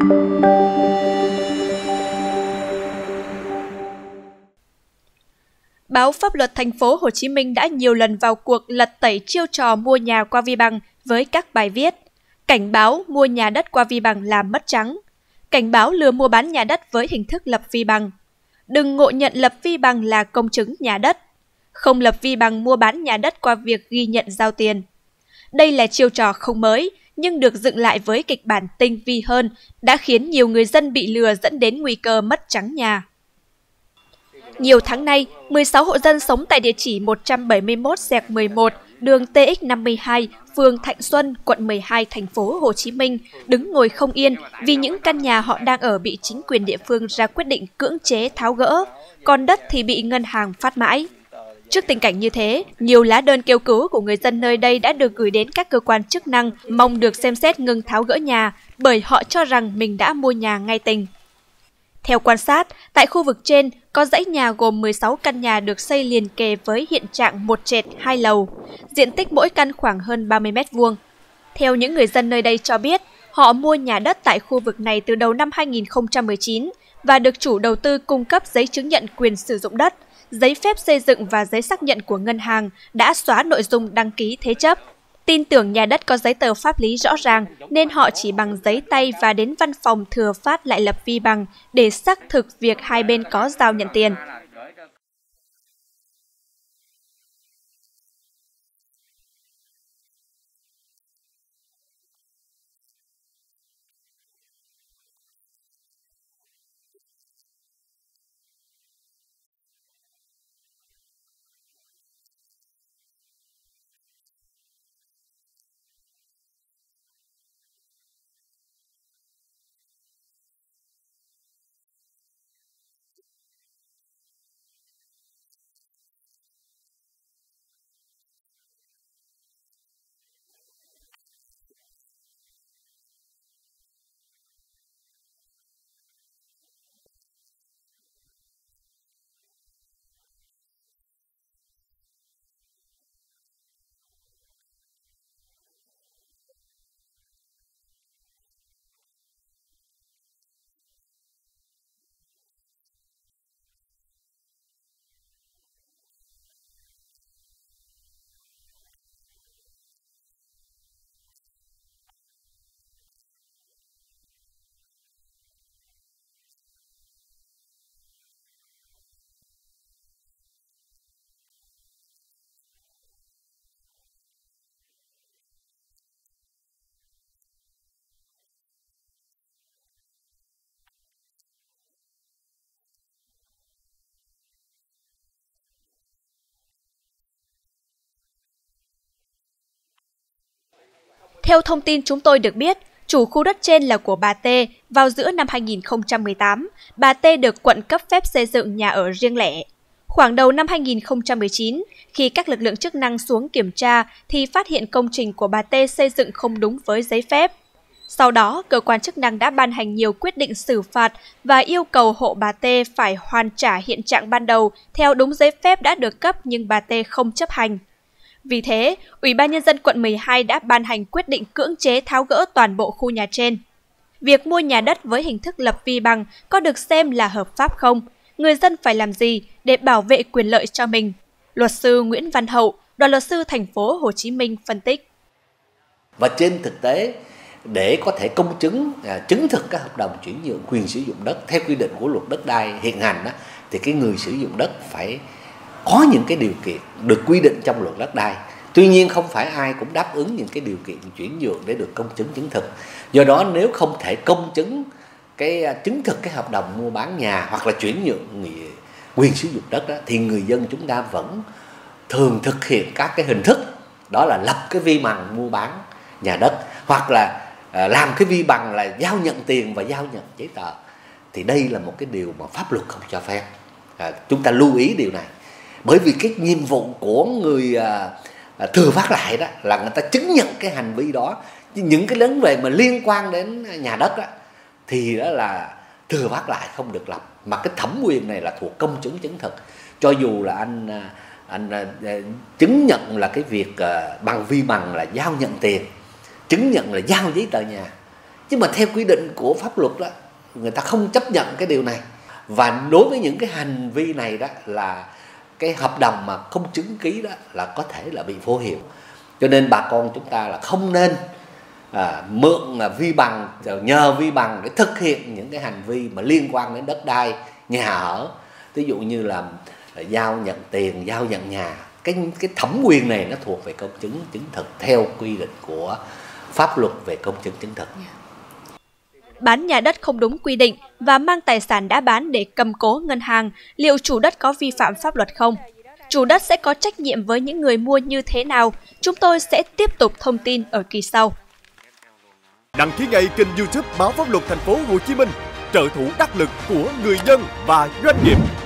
Báo Pháp luật Thành phố Hồ Chí Minh đã nhiều lần vào cuộc lật tẩy chiêu trò mua nhà qua vi bằng với các bài viết: cảnh báo mua nhà đất qua vi bằng làm mất trắng, cảnh báo lừa mua bán nhà đất với hình thức lập vi bằng, đừng ngộ nhận lập vi bằng là công chứng nhà đất, không lập vi bằng mua bán nhà đất qua việc ghi nhận giao tiền. Đây là chiêu trò không mới, nhưng được dựng lại với kịch bản tinh vi hơn, đã khiến nhiều người dân bị lừa dẫn đến nguy cơ mất trắng nhà. Nhiều tháng nay, 16 hộ dân sống tại địa chỉ 171/11, đường TX52, phường Thạnh Xuân, quận 12, thành phố Hồ Chí Minh đứng ngồi không yên vì những căn nhà họ đang ở bị chính quyền địa phương ra quyết định cưỡng chế tháo gỡ, còn đất thì bị ngân hàng phát mãi. Trước tình cảnh như thế, nhiều lá đơn kêu cứu của người dân nơi đây đã được gửi đến các cơ quan chức năng mong được xem xét ngừng tháo gỡ nhà bởi họ cho rằng mình đã mua nhà ngay tình. Theo quan sát, tại khu vực trên có dãy nhà gồm 16 căn nhà được xây liền kề với hiện trạng một trệt, hai lầu, diện tích mỗi căn khoảng hơn 30 m². Theo những người dân nơi đây cho biết, họ mua nhà đất tại khu vực này từ đầu năm 2019 và được chủ đầu tư cung cấp giấy chứng nhận quyền sử dụng đất, giấy phép xây dựng và giấy xác nhận của ngân hàng đã xóa nội dung đăng ký thế chấp. Tin tưởng nhà đất có giấy tờ pháp lý rõ ràng nên họ chỉ bằng giấy tay và đến văn phòng thừa phát lại lập vi bằng để xác thực việc hai bên có giao nhận tiền. Theo thông tin chúng tôi được biết, chủ khu đất trên là của bà T. Vào giữa năm 2018, bà T được quận cấp phép xây dựng nhà ở riêng lẻ. Khoảng đầu năm 2019, khi các lực lượng chức năng xuống kiểm tra thì phát hiện công trình của bà T xây dựng không đúng với giấy phép. Sau đó, cơ quan chức năng đã ban hành nhiều quyết định xử phạt và yêu cầu hộ bà T phải hoàn trả hiện trạng ban đầu theo đúng giấy phép đã được cấp nhưng bà T không chấp hành. Vì thế, Ủy ban Nhân dân quận 12 đã ban hành quyết định cưỡng chế tháo gỡ toàn bộ khu nhà trên. Việc mua nhà đất với hình thức lập vi bằng có được xem là hợp pháp không? Người dân phải làm gì để bảo vệ quyền lợi cho mình? Luật sư Nguyễn Văn Hậu, Đoàn luật sư Thành phố Hồ Chí Minh phân tích. Và trên thực tế, để có thể công chứng, chứng thực các hợp đồng chuyển nhượng quyền sử dụng đất theo quy định của luật đất đai hiện hành đó, thì cái người sử dụng đất phải có những cái điều kiện được quy định trong luật đất đai. Tuy nhiên không phải ai cũng đáp ứng những cái điều kiện chuyển nhượng để được công chứng chứng thực. Do đó nếu không thể công chứng chứng thực cái hợp đồng mua bán nhà hoặc là chuyển nhượng quyền sử dụng đất đó, thì người dân chúng ta vẫn thường thực hiện các cái hình thức, đó là lập cái vi bằng mua bán nhà đất hoặc là làm cái vi bằng là giao nhận tiền và giao nhận giấy tờ. Thì đây là một cái điều mà pháp luật không cho phép. Chúng ta lưu ý điều này. Bởi vì cái nhiệm vụ của người thừa phát lại đó là người ta chứng nhận cái hành vi đó. Những cái vấn đề mà liên quan đến nhà đất đó, thì đó là thừa phát lại không được lập. Mà cái thẩm quyền này là thuộc công chứng chứng thực. Cho dù là anh chứng nhận là cái việc bằng vi bằng là giao nhận tiền, chứng nhận là giao giấy tờ nhà, Nhưng mà theo quy định của pháp luật đó, người ta không chấp nhận cái điều này. Và đối với những cái hành vi này đó là cái hợp đồng mà không chứng ký đó là có thể là bị vô hiệu. Cho nên bà con chúng ta là không nên mượn vi bằng, nhờ vi bằng để thực hiện những cái hành vi mà liên quan đến đất đai, nhà ở. Ví dụ như là giao nhận tiền, giao nhận nhà. Cái thẩm quyền này nó thuộc về công chứng chứng thực theo quy định của pháp luật về công chứng chứng thực. Bán nhà đất không đúng quy định và mang tài sản đã bán để cầm cố ngân hàng, liệu chủ đất có vi phạm pháp luật không? Chủ đất sẽ có trách nhiệm với những người mua như thế nào? Chúng tôi sẽ tiếp tục thông tin ở kỳ sau. Đăng ký ngay kênh YouTube Báo Pháp Luật Thành phố Hồ Chí Minh, trợ thủ đắc lực của người dân và doanh nghiệp.